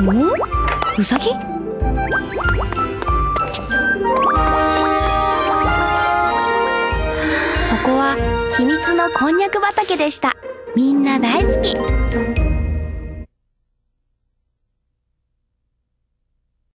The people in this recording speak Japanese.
ウサギ？そこは秘密のこんにゃく畑でした。みんな大好き。